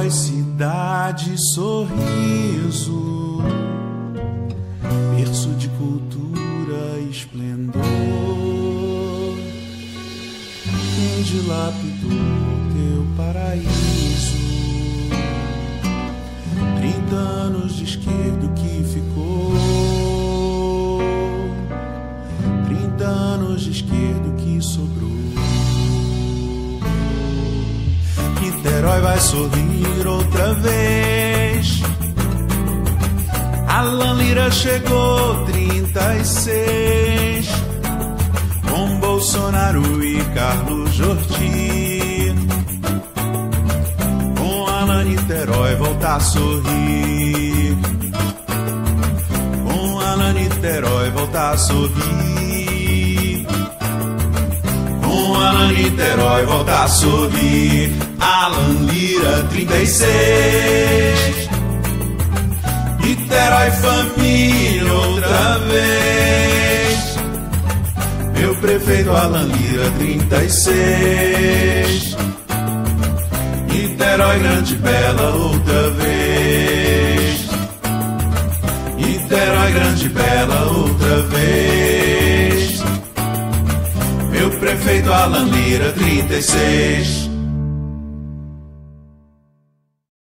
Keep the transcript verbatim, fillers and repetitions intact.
Niterói, cidade, sorriso, berço de cultura e esplendor. Quem dilapidou teu paraíso? Trinta anos de esquerdo que ficou, trinta anos de esquerdo que sobrou. Niterói vai sorrir outra vez. Alan Lira chegou, trinta e seis, com Bolsonaro e Carlos Jordi. Com Alan, Niterói volta a sorrir. Com Alan, Niterói volta a sorrir. Com Alan, Niterói volta a sorrir. Alan Lira, trinta e seis. Niterói, família, outra vez. Meu prefeito Alan Lira, trinta e seis. Niterói, grande, bela, outra vez. Niterói, grande, bela, outra vez. Meu prefeito Alan Lira, trinta e seis.